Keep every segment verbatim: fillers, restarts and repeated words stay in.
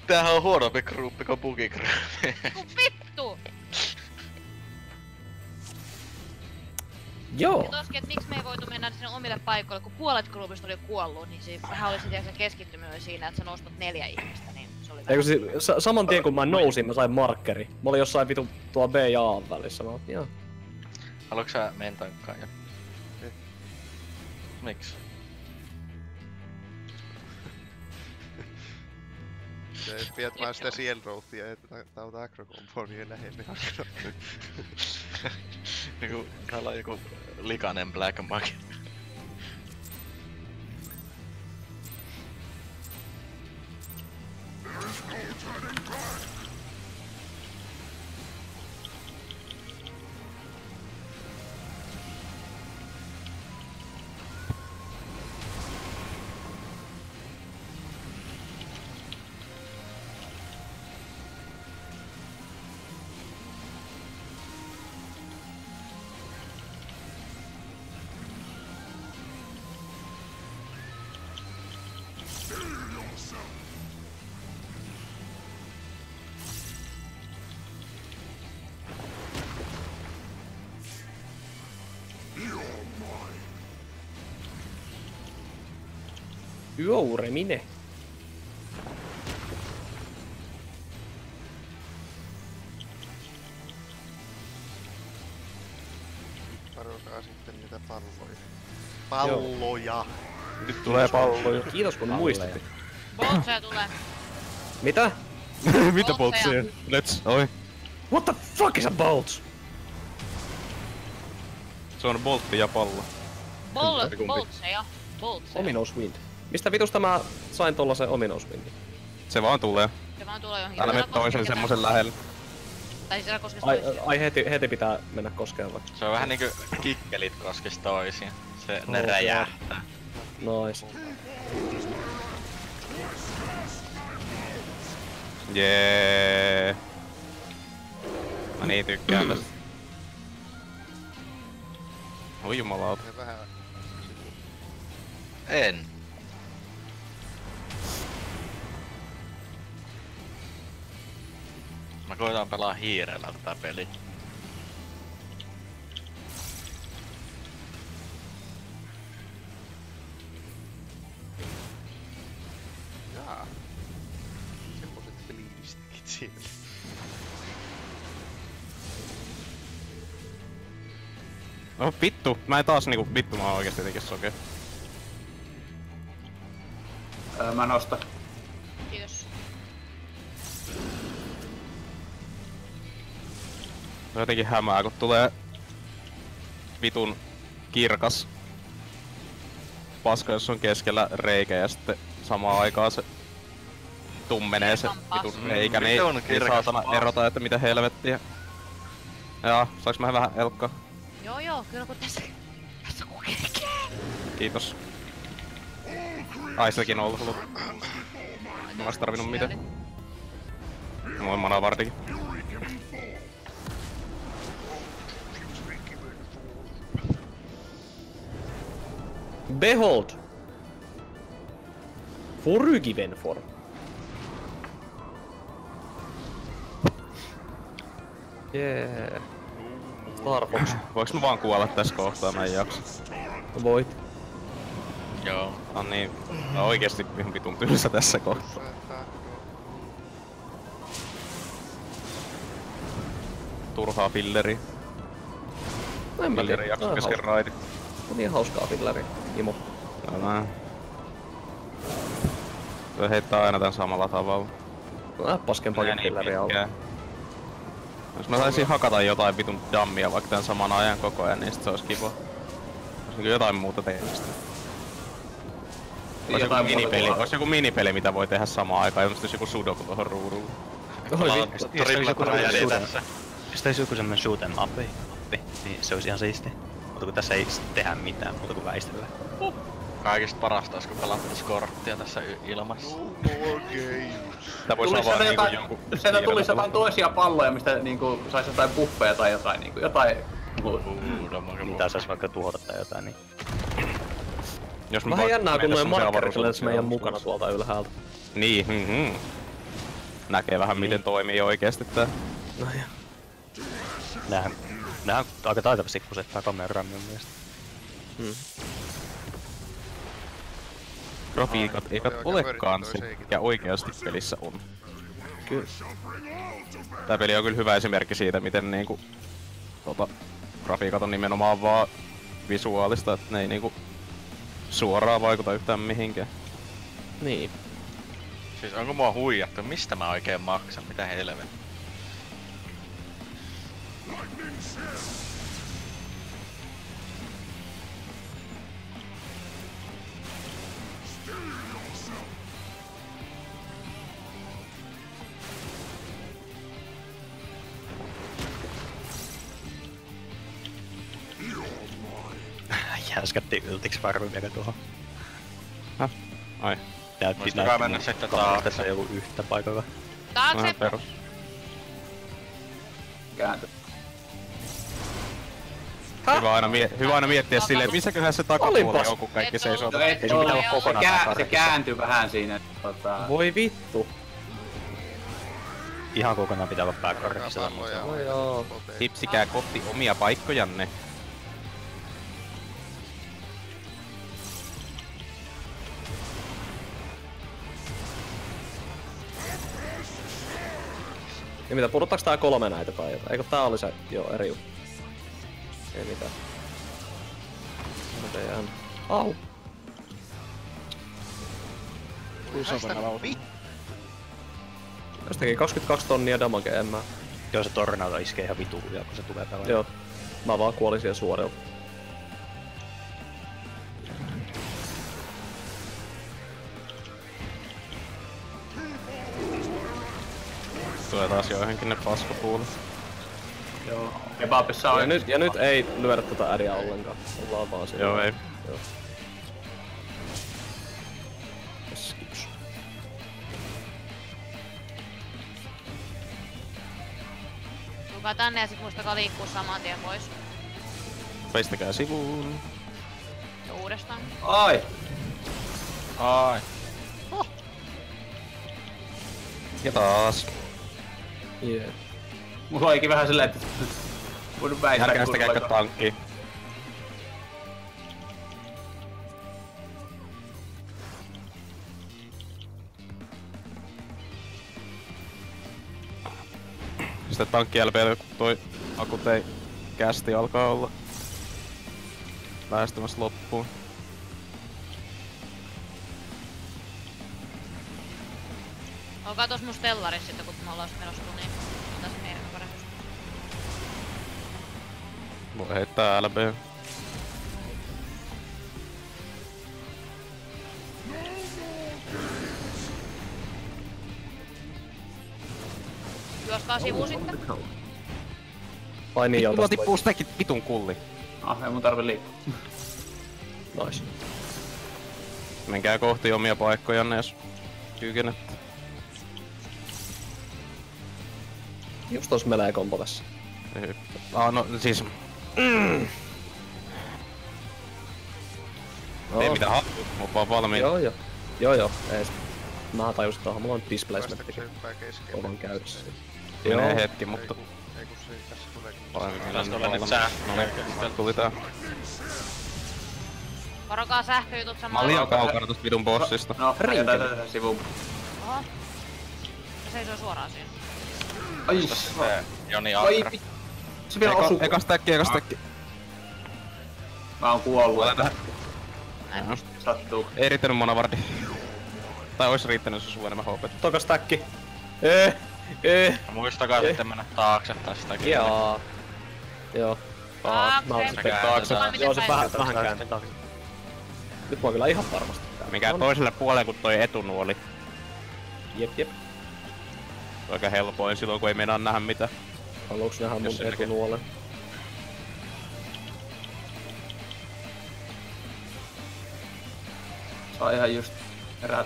Tämähän on huonompi gruppi kuin Bugigroup. Ku vittu! Joo. Ja toskin, et miksi me ei voitu mennä sinne omille paikoille, kun puolet groupista oli kuollut, niin se vähän oli sitten keskittyminen oli siinä, että sä nostat neljä ihmistä, niin se oli vähän... Eikö si- sa- saman tien kun mä nousin, mä sain markkeri. Mä olin jossain vitu tuolla B ja A välissä. Mä oon, joo. Haluatko sä meen tankkaan jo? Miks? Ja jos viet vaan sitä Seal Growthia, että tää on agrokomboa, niin lähelle agro. Niinku, täällä on joku likainen Black Mage. Jouremine. Varokaa sitten niitä palloja. Palloja! Nyt tulee palloja. Kiitos kun muistutit. Boltseja tulee. Mitä? Mitä boltseja? Let's, oi. What the fuck is a bolt? Se on boltti ja pallo. Bol... Kumpi? Boltseja. Boltseja. Ominous Wind. Mistä vitusta mä sain tollasen Ominous Windin? Se vaan tulee. Se vaan tulee johonkin. Täällä me toisen semmosen lähellä. Tai siis älä koske Ai, toisia. ai heti, heti pitää mennä koskeen vaikka. Se on vähän niinku kikkelit koskis toisiin. Se, ne Oh, räjähtää. Nois. Jee. Mä niin tykkään tästä. Oi jumalauta. Ja vähän... En. Mä koitan pelaa hiirellä tätä peliä. Jaa. Semmoset fliistikit siellä. No vittu, mä en taas niinku vittu mä oon oikeesti jotenkin sokea. Öö, mä nostan. Kiitos. No jotenkin hämää kun tulee vitun kirkas paska, jos on keskellä reikä ja sitten samaan aikaan se tummenee se vitun reikä, niin Vitun ei kirkas saatana paska. erota, että mitä helvettiä. Jaa, saaks mä vähän elkkaa? Joo joo, kyllä kun tässä... Tässä kun kerkee. Kiitos. Ai sekin on ollut. Mä ois tarvinnut mitään. Noin manaa vartikin. Behold! Forgiven for. Jee. Star Fox. Voiks mä vaan kuolla tässä kohtaa, mä en jaksa. Voit. Joo. On niin, no oikeesti ihan vitun tylsä tässä kohtaa. Turhaa filleri. No en mä Filleri tiedä. jakso Tää on kesken hauska. raidi. On niin hauskaa filleri. Imo. Älä. Se heittää aina tän samalla tavalla. Mä paskempaakin filleriä olla. pitkään. Jos mä saisin hakata jotain vitun dammia vaikka tän saman ajan koko ajan, niin sit se ois kiva. Ois niinku jotain muuta tekemistä. Ois joku Jotain muuta minipeli, kuvaa. ois joku minipeli mitä voi tehdä samaan aikaan, ilmestyis joku sudoku tohon ruudulle. Oi vittu. Triplet räjäli tässä. Jos tässä joku semmonen shoot 'em up, niin se olisi ihan siisti. Mutta kun tässä ei tehdä mitään muuta kuin väistellä. Kaikista parasta ois kun pelattais korttia tässä y- ilmassa. Okei. Tää vois Tulisi avaa sieltä niinku jotain, jonkun... sieltä tulisi jotain toisia palloja, mistä niinku sais jotain buffeja tai jotain niinku, jotain muuta. Mitä sais vaikka tuhota tai jotain, niin... Jos mä Vähän vaan jännää kun mennä noin semmosen markkerit avaruusaluksen lens meidän aluksi. mukana tuolta ylhäältä. Niin, mhm. näkee vähän miten toimii oikeesti tää. No ja. Näähän, näähän on aika taitavasti kusettaa kameraa mun mielestä. Mm. Grafiikat eivät oli olekaan oikein se, pyörittää mikä oikeasti pelissä on. Kyllä. Tää peli on kyllä hyvä esimerkki siitä, miten niinku tota, grafiikat on nimenomaan vaan visuaalista, että ne ei niinku suoraan vaikuta yhtään mihinkään. Niin. Siis onko mua huijattu? Mistä mä oikein maksan? Mitä helvet? Jäskätti yltiks varmaan vielä tuohon. Häh? Ai. Näytti, Muistakaa näytti mennä mun sitten kamerasta taakse. se joku yhtä paikalla. Taakse! Vähän perus. Kääntö. Hyvä aina, mie- hyvä aina miettiä silleen, että missäköhän se takapuoli Olinpas. on, kun kaikki Et seisoo. oo- No ei Ei sun pitää oo, olla se, kokonaan kää, se karkissa. kääntyy vähän siinä, tota... Voi vittu. Ihan kokonaan pitää olla pääkarkissa. Palloja No on. joo. Poteja. Tipsikää kohti omia paikkojanne. Ja mitä, pudottaaks tää kolme näitä tai jotain? Eikö tää oli se, joo, eri juttu. Ei mitään. Mä teidän... Au! Jos teki kaksikymmentäkaksi tonnia damagea, en mä... Joo, se tornado iskee ihan vitu lujaa, kun se tulee pelaamaan. Joo. Mä vaan kuolin siihen suorilta. Tulee taas joihinkin ne paskapuulit. Joo. Kebabissa on... Ja nyt, ja nyt ei lyödä tätä äriä ollenkaan. Ollaan vaan siinä. Joo, ei. Joo. Skips. Tulkaa tänne ja sit muistakaa liikkua saman tien pois. Peistäkää sivuun. Ja uudestaan. Ai! Ai. Ja taas. Yeah. Mulla olikin vähän silleen, että... Voinut väistää Järkää sitä käykö kurvalta. tankkiin. Sitten tankki L P, kun toi Akutei kästi alkaa olla lähestymässä loppuun. Olkaa tos mun stellaris sitten, kun me ollaan sit menossa tuniin. Otas meidän paremmin. Voi heittää L B. Juoskaa sivuun sitten. Ai niin, joo, Mulla tosta tippuu sitäkin vitun kulli. Ah, ei mun tarvi liikkua. voi- Nice. Menkää kohti omia paikkojanne, jos kykenette. Just tos melee kompo tässä. Ah, no siis... No, Ei mitään haluaa, mut vaan valmiin. Joo, joo. Joo, joo. Ei sit. Mä tajusin, että mulla on displacement Päästäkö se hyppää keskelle? kovan käytössä. Menee Joo. hetki, mutta... Ei kun, ei kun se tässä tulee... Paremmin olla nyt sää. No niin, tuli tää. Varokaa sähköjutut Mä samalla. olin liian kaukana tosta vitun bossista. No, jätä tätä sivuun. Oho. Se seisoo suoraan siinä. Ai, Se Joni ai, Akra. vi- se vielä Eka, osuu. eka stacki, eka stacki. Mä oon kuollut. Olen tähän. Näin. Sattuu. Ei riittänyt monavardi. Tai ois riittänyt, jos olisi enemmän H P. Toka stacki. Eh, eh. Muistakaa Eh. sitten mennä taakse tästä. Jaa. Joo. Taakse. Mä oon Sekä sitten taakse. Vaan miten Joo, se päin? vähän, vähän kääntyy. Nyt mä oon kyllä ihan varmasti. Mikä On. toiselle puolelle kuin toi etunuoli. Jep, jep. Aika helpoin silloin, kun ei meinaa nähdä mitä. Haluuks nähdä mun Jos se näkee. etunuolen? Saa ihan just erät.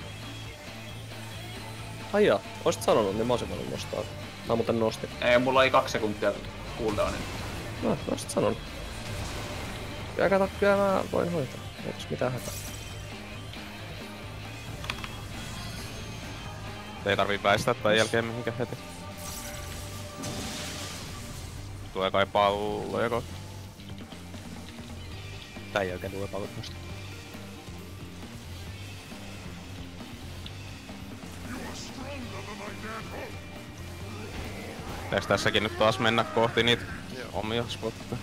Ai jaa, oisit sanonut, niin mä olisin voinut nostaa. Mä muuten nostin. Ei, mulla oli kaksi sekuntia cooldownin. No, oisit sanonut. Kyllä kato, kyllä mä voin hoitaa. Eiks mitään hätää. Ei tarvii väistää tän jälkeen mihinkään heti. Tulee kai palloja kohta. Tän jälkeen tulee pallot musta. Pitäis tässäkin nyt taas mennä kohti niitä Joo. omia spotteja?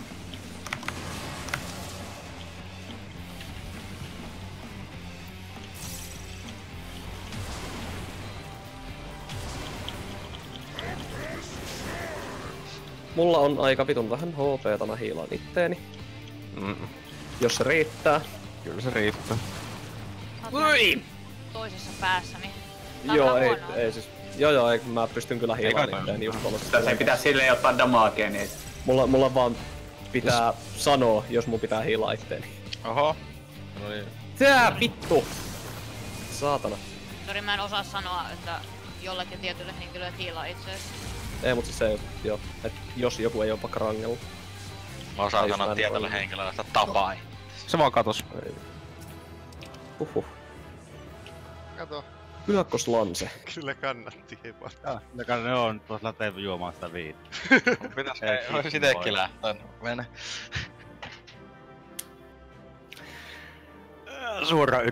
Mulla on aika vitun vähän H P:tä, mä hiilaan itteeni. Mm, Jos se riittää. kyllä se riittää. Ui! Toisessa päässä, niin... Tää on Joo, vähän ei, huonoa. ei siis. Joo joo, ei, mä pystyn kyllä hiilaan kai- itteeni just tuollaisessa Tässä ei pitää silleen ottaa damagea, niin Mulla, mulla vaan pitää sanoa, jos mun pitää hiilaa itteeni. Oho. No niin. Tää vittu! Saatana. Sori, mä en osaa sanoa, että jollakin tietylle henkilölle hiilaa itseäsi. Ei mut siis se, joo, et jos joku ei oo vaikka rangella. Mä osaan Ai, sanoa mä en tietylle ole. henkilölle, että tapai. Se vaan katos. Ei. Huhhuh. Kato, Yökkoslanse. kyllä kannatti hieman. Joka ne on tuossa lähtee juomaan sitä viiniä. Pitäis Ei, ei, ois itekin lähtön. Mene. Suoraan